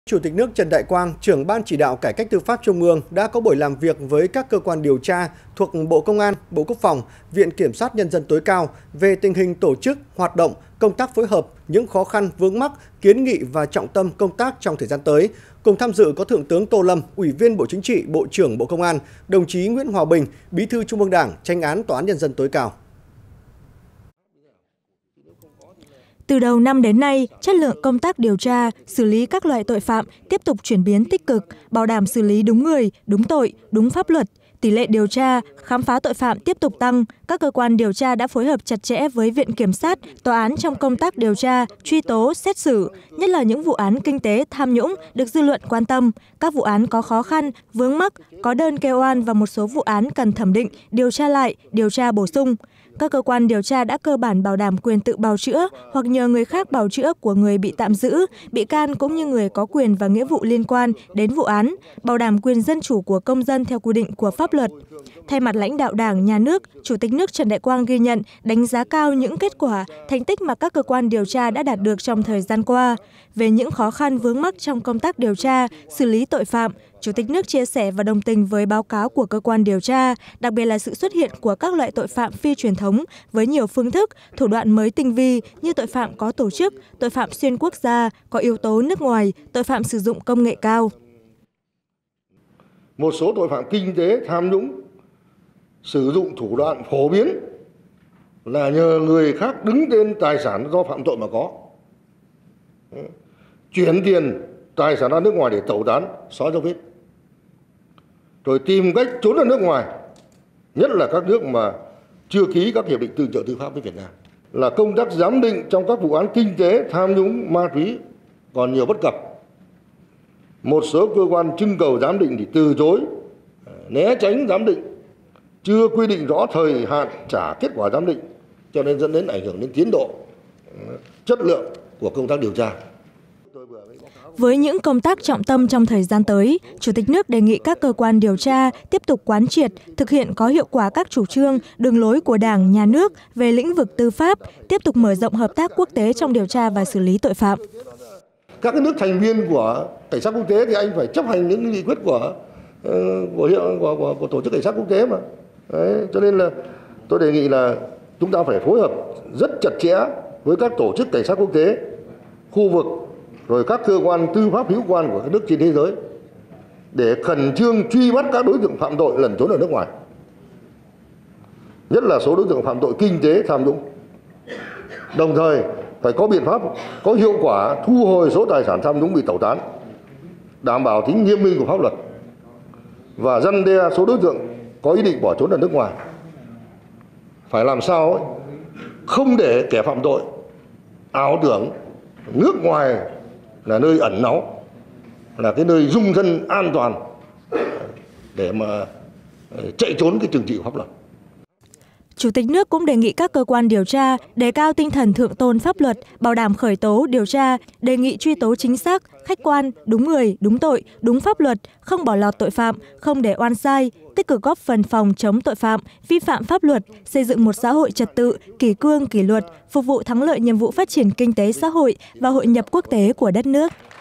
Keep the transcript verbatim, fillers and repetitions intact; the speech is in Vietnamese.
Chủ tịch nước Trần Đại Quang, trưởng Ban Chỉ đạo Cải cách tư pháp Trung ương đã có buổi làm việc với các cơ quan điều tra thuộc Bộ Công an, Bộ Quốc phòng, Viện Kiểm sát Nhân dân tối cao về tình hình tổ chức, hoạt động, công tác phối hợp, những khó khăn, vướng mắc, kiến nghị và trọng tâm công tác trong thời gian tới. Cùng tham dự có Thượng tướng Tô Lâm, Ủy viên Bộ Chính trị, Bộ trưởng Bộ Công an, đồng chí Nguyễn Hòa Bình, Bí thư Trung ương Đảng, Chánh án Tòa án Nhân dân tối cao. Từ đầu năm đến nay, chất lượng công tác điều tra, xử lý các loại tội phạm tiếp tục chuyển biến tích cực, bảo đảm xử lý đúng người, đúng tội, đúng pháp luật. Tỷ lệ điều tra, khám phá tội phạm tiếp tục tăng. Các cơ quan điều tra đã phối hợp chặt chẽ với Viện Kiểm sát, Tòa án trong công tác điều tra, truy tố, xét xử, nhất là những vụ án kinh tế, tham nhũng được dư luận quan tâm. Các vụ án có khó khăn, vướng mắc, có đơn kêu oan và một số vụ án cần thẩm định, điều tra lại, điều tra bổ sung. Các cơ quan điều tra đã cơ bản bảo đảm quyền tự bào chữa hoặc nhờ người khác bào chữa của người bị tạm giữ, bị can cũng như người có quyền và nghĩa vụ liên quan đến vụ án, bảo đảm quyền dân chủ của công dân theo quy định của pháp luật. Thay mặt lãnh đạo Đảng, Nhà nước, Chủ tịch nước Trần Đại Quang ghi nhận, đánh giá cao những kết quả, thành tích mà các cơ quan điều tra đã đạt được trong thời gian qua. Về những khó khăn vướng mắc trong công tác điều tra, xử lý tội phạm, Chủ tịch nước chia sẻ và đồng tình với báo cáo của cơ quan điều tra, đặc biệt là sự xuất hiện của các loại tội phạm phi truyền thống với nhiều phương thức, thủ đoạn mới tinh vi như tội phạm có tổ chức, tội phạm xuyên quốc gia, có yếu tố nước ngoài, tội phạm sử dụng công nghệ cao. Một số tội phạm kinh tế tham nhũng sử dụng thủ đoạn phổ biến là nhờ người khác đứng tên tài sản do phạm tội mà có, chuyển tiền tài sản ra nước ngoài để tẩu tán, xóa dấu vết, rồi tìm cách trốn ra nước ngoài, nhất là các nước mà chưa ký các hiệp định tương trợ tư pháp với Việt Nam. Là công tác giám định trong các vụ án kinh tế tham nhũng ma túy còn nhiều bất cập. Một số cơ quan trưng cầu giám định thì từ chối, né tránh giám định, chưa quy định rõ thời hạn trả kết quả giám định, cho nên dẫn đến ảnh hưởng đến tiến độ, chất lượng của công tác điều tra. Với những công tác trọng tâm trong thời gian tới, Chủ tịch nước đề nghị các cơ quan điều tra tiếp tục quán triệt, thực hiện có hiệu quả các chủ trương, đường lối của Đảng, Nhà nước về lĩnh vực tư pháp, tiếp tục mở rộng hợp tác quốc tế trong điều tra và xử lý tội phạm. Các nước thành viên của cảnh sát quốc tế thì anh phải chấp hành những nghị quyết của của, hiệu, của, của, của tổ chức cảnh sát quốc tế mà. Đấy, cho nên là tôi đề nghị là chúng ta phải phối hợp rất chặt chẽ với các tổ chức cảnh sát quốc tế, khu vực, rồi các cơ quan tư pháp hữu quan của các nước trên thế giới để khẩn trương truy bắt các đối tượng phạm tội lẩn trốn ở nước ngoài, nhất là số đối tượng phạm tội kinh tế tham nhũng. Đồng thời phải có biện pháp có hiệu quả thu hồi số tài sản tham nhũng bị tẩu tán, đảm bảo tính nghiêm minh của pháp luật và răn đe số đối tượng có ý định bỏ trốn ở nước ngoài. Phải làm sao ấy, không để kẻ phạm tội ảo tưởng nước ngoài là nơi ẩn náu, là cái nơi dung thân an toàn để mà chạy trốn cái trừng trị của pháp luật. Chủ tịch nước cũng đề nghị các cơ quan điều tra đề cao tinh thần thượng tôn pháp luật, bảo đảm khởi tố, điều tra, đề nghị truy tố chính xác, khách quan, đúng người, đúng tội, đúng pháp luật, không bỏ lọt tội phạm, không để oan sai, tích cực góp phần phòng chống tội phạm, vi phạm pháp luật, xây dựng một xã hội trật tự, kỷ cương, kỷ luật, phục vụ thắng lợi nhiệm vụ phát triển kinh tế xã hội và hội nhập quốc tế của đất nước.